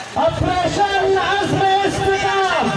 ऑपरेशन Azm Istehkam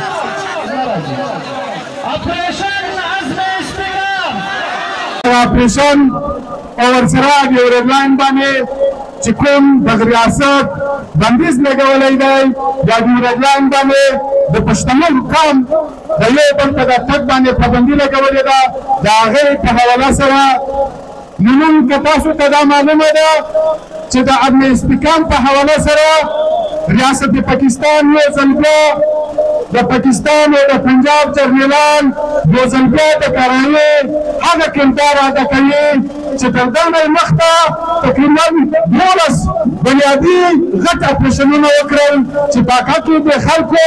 operation Azm Istehkam operation और सराग यो रेडलाइन बाने चिकुम बगरियासत बंदिश लगावले गए या यो रेडलाइन बाने د پښتنو حکام د یو بل په تګ باندې پابندي لګولې ده د هغې په حواله سره نن که تاسو ته دا معلومه ده چې د عدم استحکام په حواله سره ریاست پاکستان یو ځل بیا د پاکستان او د پنجاب جرنیلان یو ځل بیا د کارایي هغه کردار ادا کوي چې تر دې مخته تقریبا 12 بنیادي غټ اپریشنونه وکړل چې په هغه کې د خلکو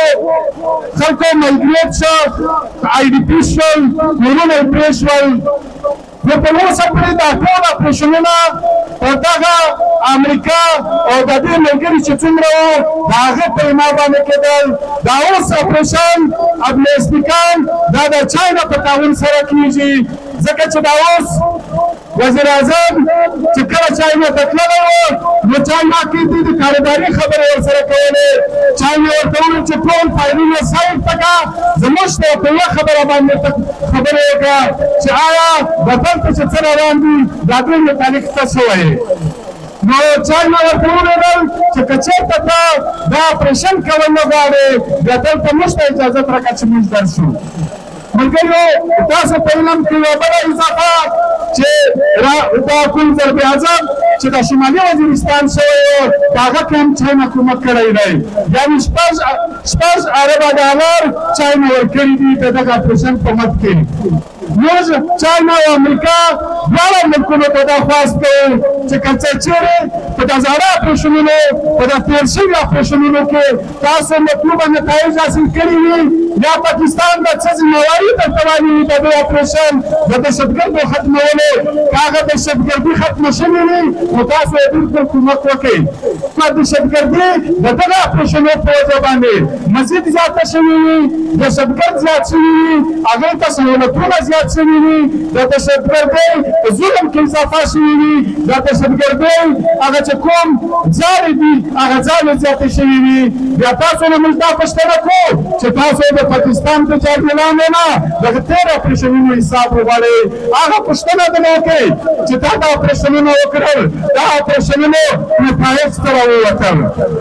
مایګریټ شو آی ډي پی شول کورونه پرې شول نو په اوسه پورې دا ټول اپریشنونه په دغه امریکا او د دې ملګري چې څومره وو د هغې په اما باندې کېدل دا اوس اپریشن عدم استحکام دا د چاینا په تعاون سره کېږي ځکه چې دا اوس وزیر اعظم چې کله چاینا ته تللی و نو چاینا کې دې د کاروباري خبرې ورسره کولې چاینا ورته وویل چې ټول فایلونه سایډ ته کړه زموږ ته په یوه خبره باندې خبرې وکړه چې آیا د دلته چې څه روان دي د هغوی متعلق څه شوی نو چاینا ورته وویل چې که چېرته ته دا اپریشن کول نه غواړې بیا دلته موږ ته اجازت راکړه چې موږ درشو ملګرو تاسو په علم کې یوه بله اضافه چې دا کوم ضرب اعظم چې د شمالي وزیرستان شوی و په هغه کې هم چاینا کومک کړی دی یعنې شپږ اربه ډالر چاینا ورکړي دي د دغه اپریشن په مد کې موږ چاینا او امریکا دواړه ملکونو ته دا خواست کوو چې که څه چېرې په دا زاړه اپریشنونو په دا تېر شوي اپریشنونو کې تاسو مطلوبه نتایج حاصل کړي وي یا پاکستان د څه ذمهواري درته والی وي د دې اپریشن د دهشتګردو ختمولو که هغه دهشتګردي ختمه شوې وي نو تاسو یې بلکل کومک وکړئ که دهشتګردي د دغه اپریشنو په وجه باندې مزید زیاته شوې وي دهشتګرد زیات شوي وي هغې ته سهولتونه زیات شوي وي د دهشتګردۍ په ظلم کې اضافه شوي وي د دهشتګردۍ هغه چې کوم ځالې دي هغه ځالې زیاتې شوي وي بیا تاسو نه موږ دا پوښتنه کوو چې تاسو د پاکستان د جرنیلانو نه دغه تېر اپریشنونو حساب وغواړئ هغه پوښتنه دې وکړئ چې تا دا اپریشنونه وکړل دا اپریشنونو نتایج څه راووتل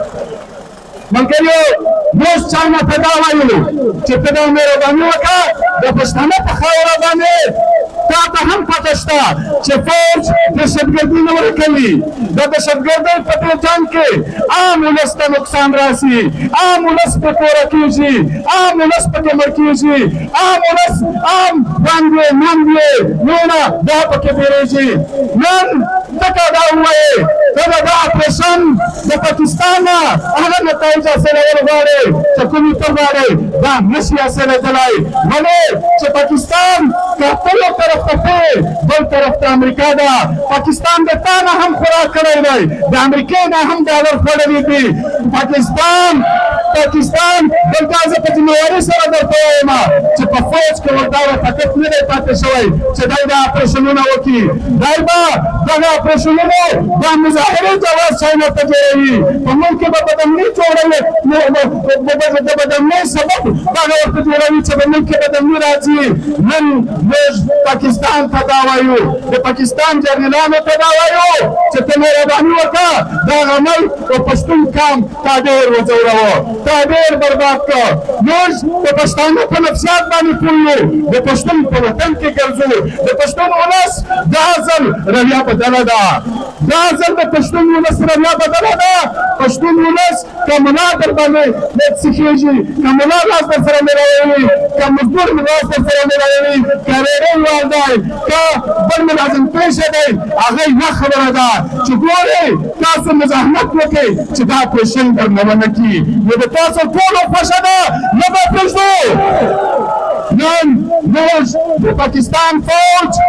ملګریو موږ چاینا ته دا وایلو چې ته دا مهرباني وکړه د پښتنو په خاوره باندې تا ته هم پته شته چې فوج دهشتګردي نه ورکوي د دهشتګردۍ په دې جنګ کې عام ولس ته نقصان راسي عام ولس په توره کېږي عام ولس پکې مړ کېږي عام ولس عام ژوند یې ننګ یې مینه دا پکې تېرېږي نن ځکه دا ووایې ته د دا اپریشن د پاکستان نه هغه نتایج حاصلول غواړې چې کومې ته غواړې دا نشي حاصلېدلی ولې چې پاکستان که ته یو طرف ته بل طرف ته امریکا ده پاکستان د تا نه هم خوراک کړی دی د امریکې نه هم ډالر خوړلي دي پاکستان دلته زه په ذمهواري سره درته وایم چې په فوج کې ورته طاقت نه دی پاتې شوی چې دی دا اپریشنونه وکړي دی به دغه اپریشنونو دا مظاهرې جواز چاینا ته جوړوي په ملک کې به بدامني جوړوي د بدامنۍ سبب دغه ورته جوړوي چې په ملک کې بدامني راځي نن موږ پاکستان ته دا وایو د پاکستان جرنیلانو ته دا وایو چې ته مهرباني وکړه دغه ملک په پښتون قام تا ډېر وځوروه تا ډېر برباد کړه موږ د پښتانه په نفسیات باندې پوه یو د پښتون په وطن کې ګرځو د پښتون ولس دا ځل رویه بدله ده دا ځل د پښتون ولس رویه بدله ده پښتون ولس که ملا در باندې سیخېږي که ملا لاس در سره میراوي که مزدور لاس در سره میراوي که ریډۍ وال دی که بل ملازم پیشه دی هغه یوه خبره ده چې ګورئ تاسو مزاحمت وکړئ چې دا اپریشن درنه ونه کړي نو د تاسو ټولو خوښه ده نه به پرېږدو نن موږ د پاکستان فوج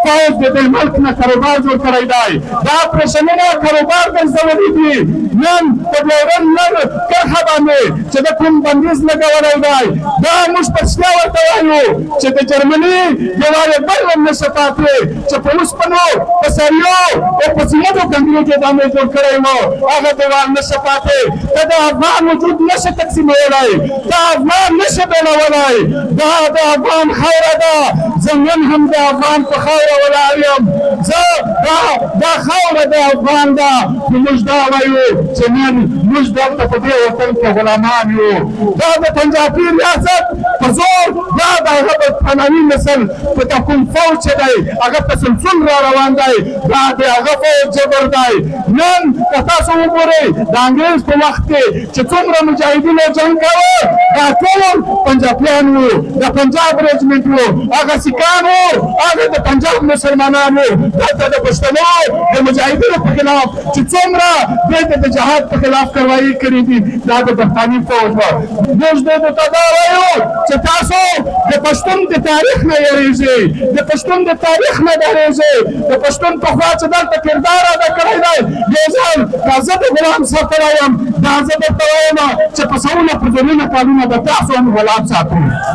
فوج د دې ملک نه کاروبار جوړ کړی دی دا اپریشنونه کاروبار ګرځولي دي نن په ډیورنډ لر کرښه باندې چې د کوم بندیز لګولی دی دا موږ په رښتیا ورته وایو چې د جرمني یوارې بل هم نشي پاتې چې په اوسپنو په سریو او په سمدو کندلو کې دا مې جوړ کړی و هغه دیوال نشي پاتې ته د افغان وجود نشي تقسیمولی دا افغان نشي بېلولی دا د افغان خاوره ده زه نن هم د افغان په خاوره ولاړ یم زه دا خاوره د افغان ده خو موږ دا وایو چې نن موږ دلته په دې وطن کې غلامان یو دا د پنجابي ریاست په زور دا د هغه پنامي نسل په دا کوم فوج چې دی هغه تسلسل را روان دی دا د هغه فوج جبر دی نن که تاسو وګورئ د انګریز په وخت کې چې څومره مجاهدینو جنګ کوه دا ټول پنجابیان وو د پنجاب رجمنټ وو هغه سیکان وو هغه د پنجاب مسلمانان وو دلته د پښتنو د مجاهدینو په خلاف چې څومره دوی د جهاد په خلاف کاروایي کړې دي دا د برطانوي فوج وه موږ دوی ته دا وایو چې تاسو د پښتون د تاریخ نه یېرېږئ د پښتون د تاریخ نه ډارېږئ د پښتون پخوا چې دلته کردار ادا کړی دی یو ځل دا زه د غلام ساتلی یم دا زه درته وایم چې په سلونه په زرونه کالونه به تاسو هم غلام ساتو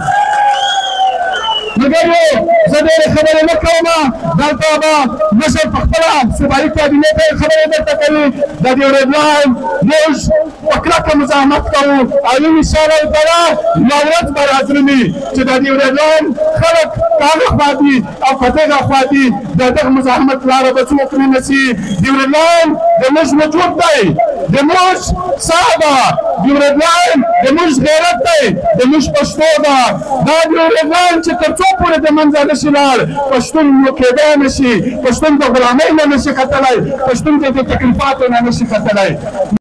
مګر زه ډېرې خبرې نه کوم دلته به مشر په خپله صوبایي کابینې ته یې خبرې درته کوي د دې ورځ موږ په کلکه مزاحمت کوو او انشاءالله تعالی یوه ورځ به رادرومي چې د دې ورځ خلک که هغه خوا دي او که دغه خوا دي د دغه مزاحمت لاره به څوک نه نیسي د ورځ د موږ وجود دی د موږ ساه ده د ورځ د موږ غیرت دی د موږ پښتو ده دا د ورځ چې تر څو پورې د منځه نشي لاړ پښتون نو کېدی نشي پښتون د غلامۍ نه نشي ختلی پښتون د تکلیفاتو نه نشي ختلی